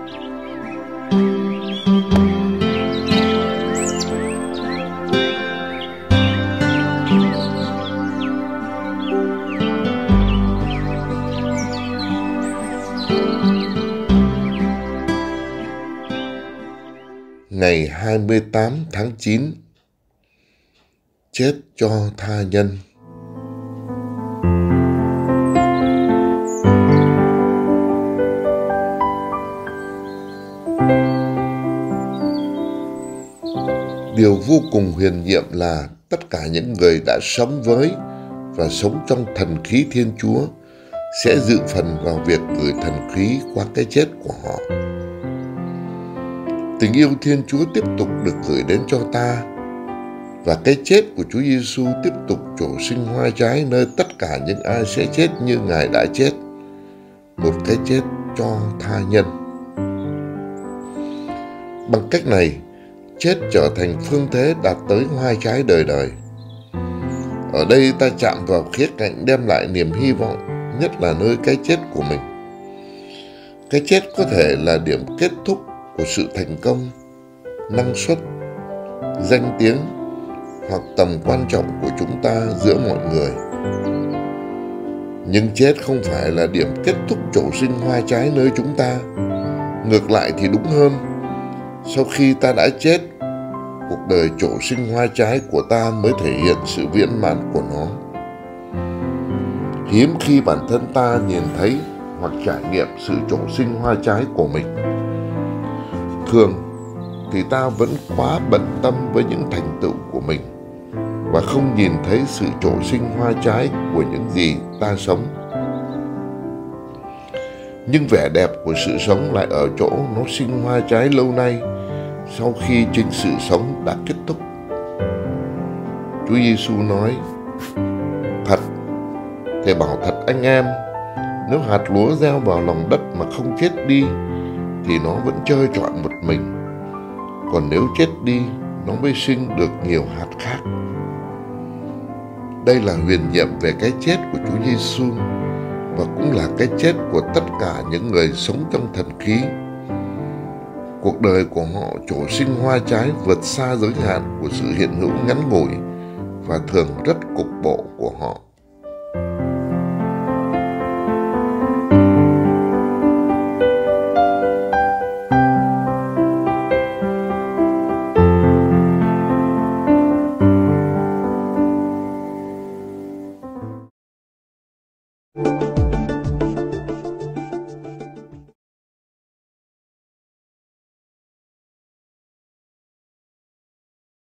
Ngày 28 tháng 9, chết cho tha nhân. Điều vô cùng huyền nhiệm là tất cả những người đã sống với và sống trong thần khí Thiên Chúa sẽ dự phần vào việc gửi thần khí qua cái chết của họ. Tình yêu Thiên Chúa tiếp tục được gửi đến cho ta, và cái chết của Chúa Giêsu tiếp tục trổ sinh hoa trái nơi tất cả những ai sẽ chết như Ngài đã chết, một cái chết cho tha nhân. Bằng cách này, chết trở thành phương thế đạt tới hoa trái đời đời. Ở đây ta chạm vào khía cạnh đem lại niềm hy vọng, nhất là nơi cái chết của mình. Cái chết có thể là điểm kết thúc của sự thành công, năng suất, danh tiếng hoặc tầm quan trọng của chúng ta giữa mọi người. Nhưng chết không phải là điểm kết thúc trổ sinh hoa trái nơi chúng ta. Ngược lại thì đúng hơn, sau khi ta đã chết, cuộc đời trổ sinh hoa trái của ta mới thể hiện sự viên mãn của nó. Hiếm khi bản thân ta nhìn thấy hoặc trải nghiệm sự trổ sinh hoa trái của mình. Thường thì ta vẫn quá bận tâm với những thành tựu của mình và không nhìn thấy sự trổ sinh hoa trái của những gì ta sống. Nhưng vẻ đẹp của sự sống lại ở chỗ nó sinh hoa trái lâu nay sau khi chính sự sống đã kết thúc. Chúa Giêsu nói: "Thật, Thầy bảo thật anh em, nếu hạt lúa gieo vào lòng đất mà không chết đi thì nó vẫn trơ trọi một mình, còn nếu chết đi nó mới sinh được nhiều hạt khác." Đây là huyền nhiệm về cái chết của Chúa Giêsu và cũng là cái chết của tất cả những người sống trong thần khí. Cuộc đời của họ trổ sinh hoa trái vượt xa giới hạn của sự hiện hữu ngắn ngủi và thường rất cục bộ của họ.